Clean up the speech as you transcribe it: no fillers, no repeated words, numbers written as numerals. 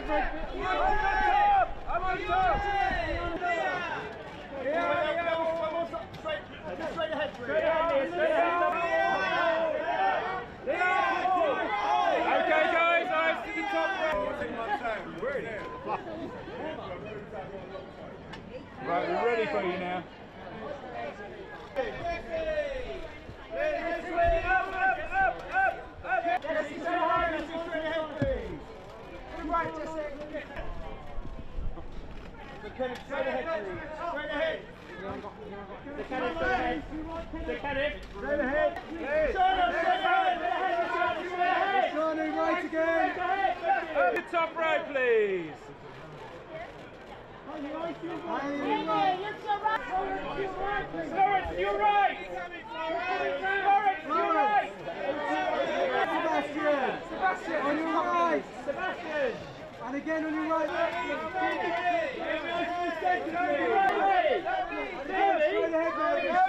I'm on top! Straight ahead, straight ahead. Okay, guys, eyes to the top right. Right, we're ready for you now. Jesse, straight ahead, please. Right, Jesse. Kenneth, straight ahead, please. Straight ahead. Kenneth, straight ahead. Kenneth, straight ahead. Johnny, right again. Over the top row, please. Lawrence, to your right. Lawrence, to your right. Sebastian, on your right. Sebastian. And again on your right. Straight ahead, baby.